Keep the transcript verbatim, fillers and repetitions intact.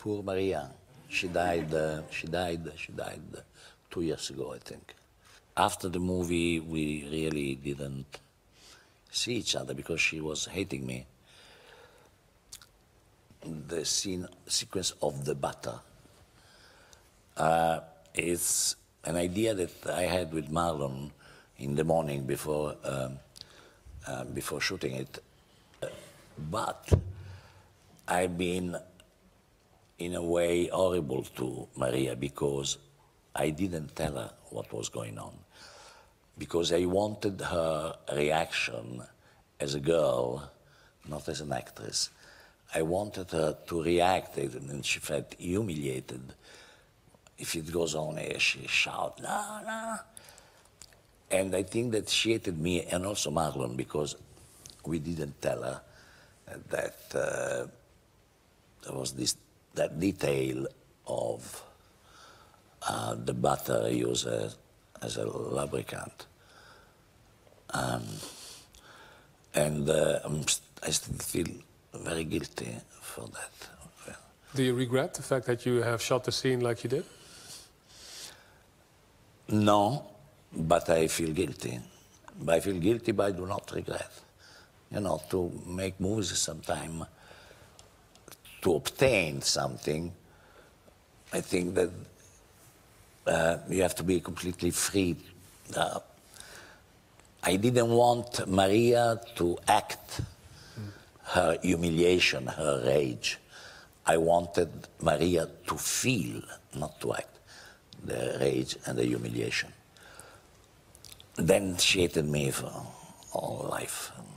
Poor Maria. She died, uh, she died, she died uh, two years ago, I think. After the movie, we really didn't see each other because she was hating me. The scene, sequence of the butter uh, is an idea that I had with Marlon in the morning before, um, uh, before shooting it. But I've been, in a way, horrible to Maria because I didn't tell her what was going on. Because I wanted her reaction as a girl, not as an actress. I wanted her to react, and she felt humiliated. If it goes on, she shouts, no, no. And I think that she hated me and also Marlon because we didn't tell her that uh, there was this, that detail of uh, the butter used as, as a lubricant. Um, and uh, I'm st I still feel very guilty for that. Do you regret the fact that you have shot the scene like you did? No, but I feel guilty. I feel guilty, but I do not regret. You know, to make movies sometime, to obtain something, I think that uh, you have to be completely free. Uh, I didn't want Maria to act her humiliation, her rage. I wanted Maria to feel, not to act, the rage and the humiliation. Then she hated me for all life.